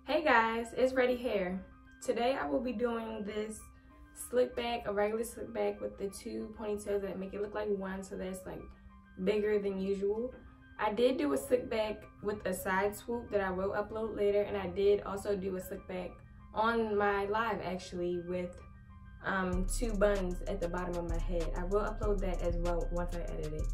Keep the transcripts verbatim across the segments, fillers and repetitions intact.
Hey guys, it's Reddie hair. Today I will be doing this slick back, a regular slick back with the two ponytails that make it look like one, so that's like bigger than usual. I did do a slick back with a side swoop that I will upload later, and I did also do a slick back on my live actually with um, two buns at the bottom of my head. I will upload that as well once I edit it.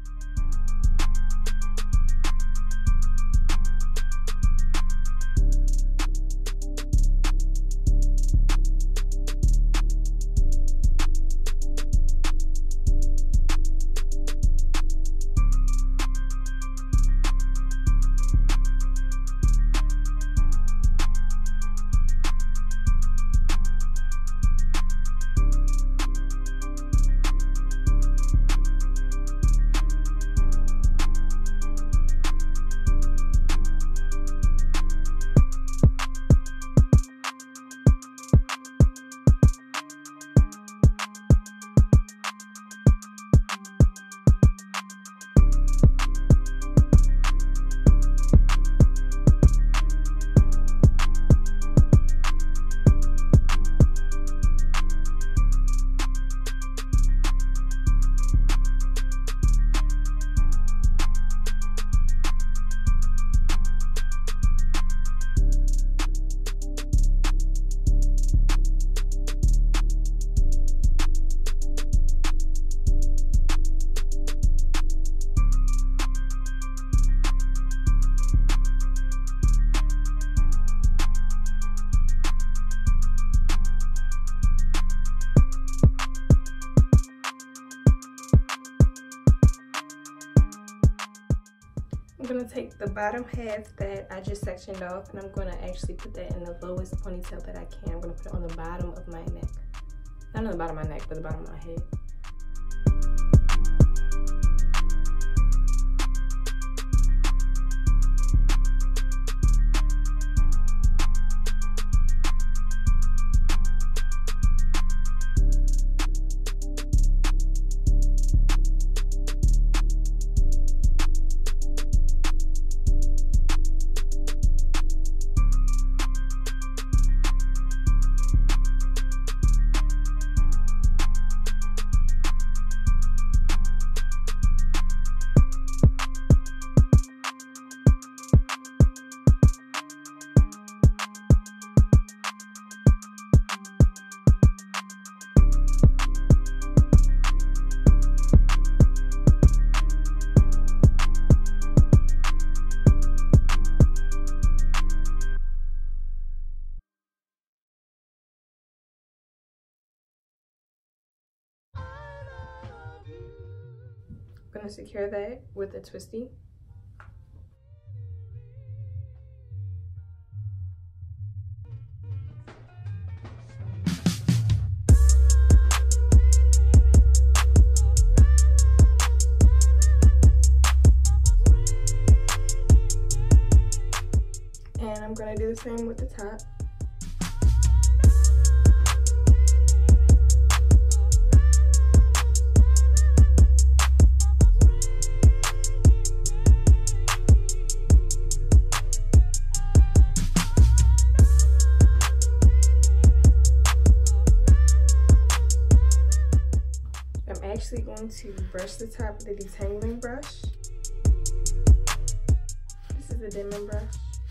I'm going to take the bottom half that I just sectioned off, and I'm going to actually put that in the lowest ponytail that I can. I'm going to put it on the bottom of my neck. Not on the bottom of my neck, but the bottom of my head. I'm going to secure that with a twisty. And I'm going to do the same with the top. Actually going to brush the top with a detangling brush. This is a dimming brush.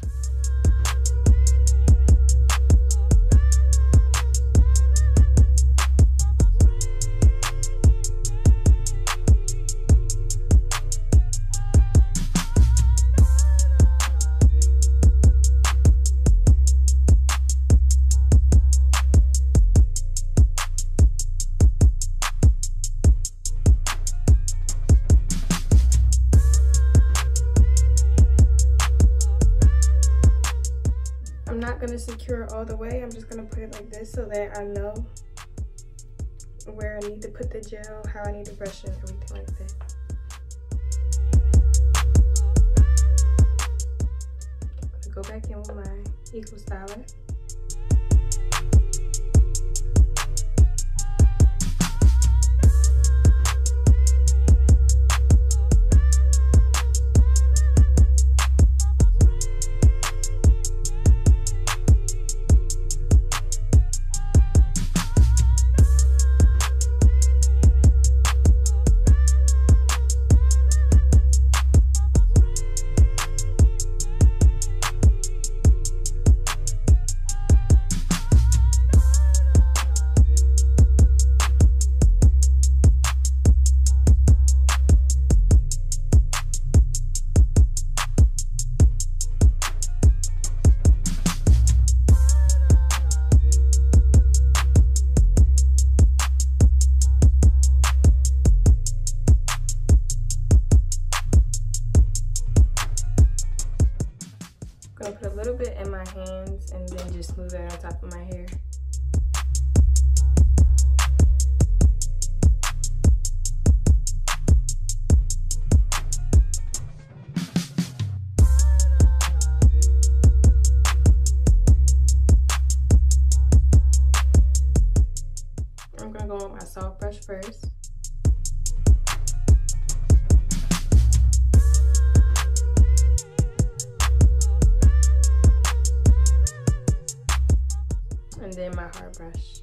I'm not going to secure it all the way. I'm just going to put it like this so that I know where I need to put the gel, how I need to brush it, and everything like that. I'm going to go back in with my Eco Styler. it in my hands and then just smooth it on top of my hair. I'm gonna go with my soft brush first. And then my hard brush.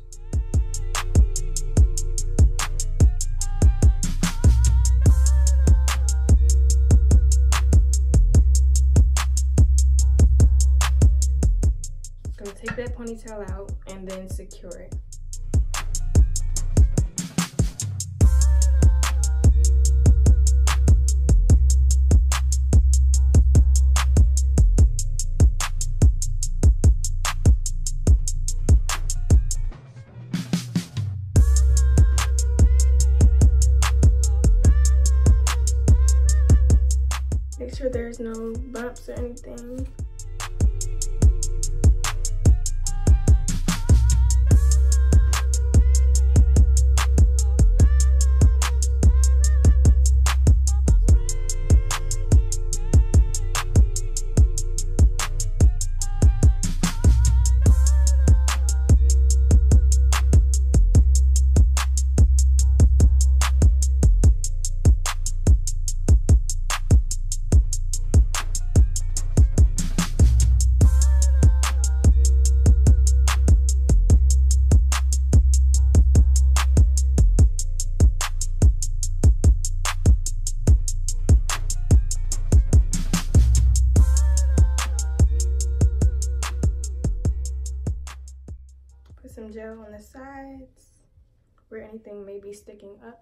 I'm gonna take that ponytail out and then secure it. Make sure there's no bumps or anything. Some gel on the sides where anything may be sticking up.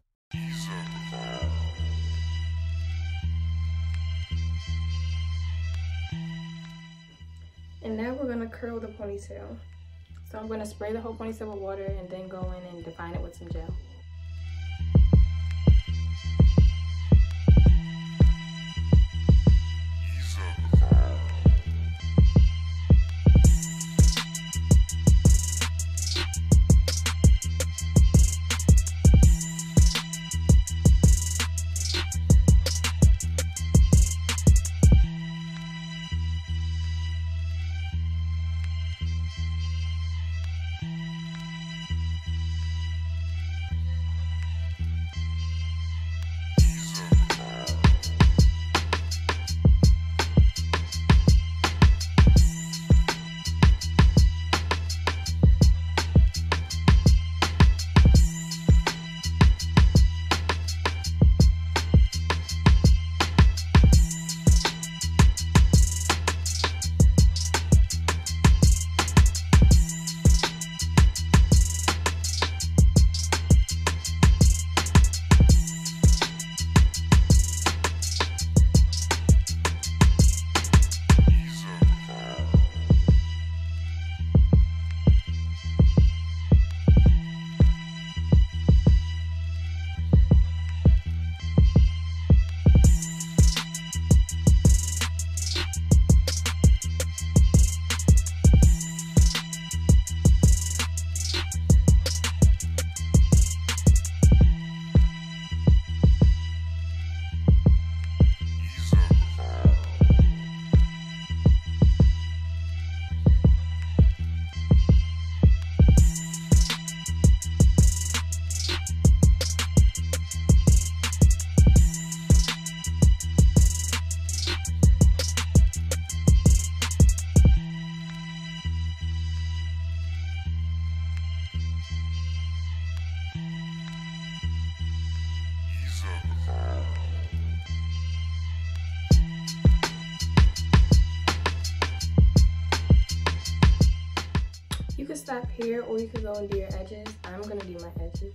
And now we're gonna curl the ponytail. So I'm gonna spray the whole ponytail with water and then go in and define it with some gel. You could stop here or you could go and do your edges. I'm gonna do my edges.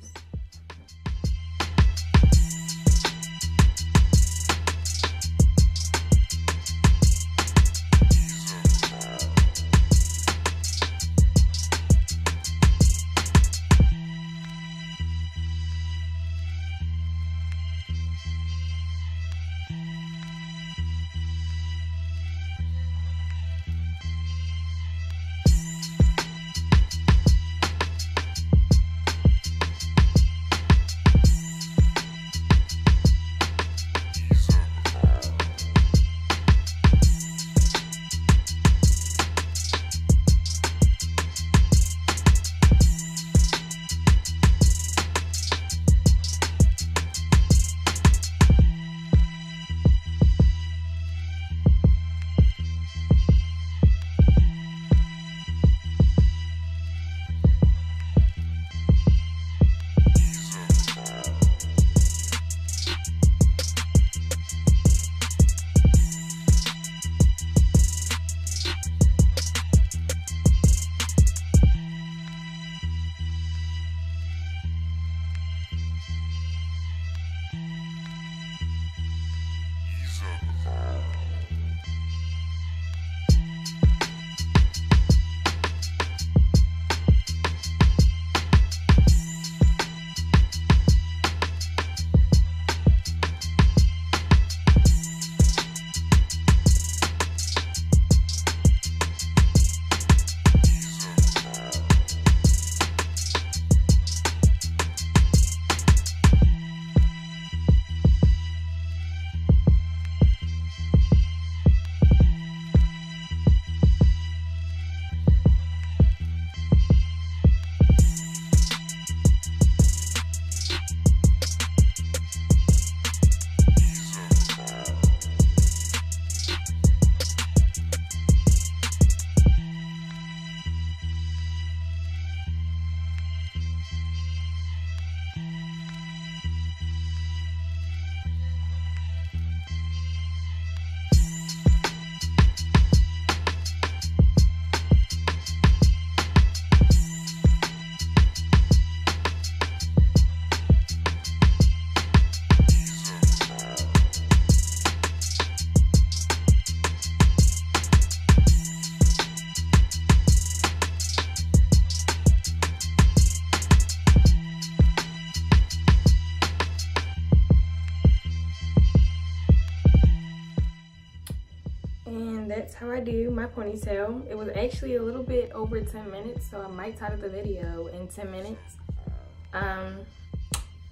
And that's how I do my ponytail. It was actually a little bit over ten minutes, so I might title the video in ten minutes. Um,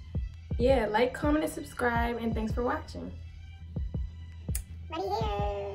yeah, like, comment, and subscribe, and thanks for watching. Reddie here.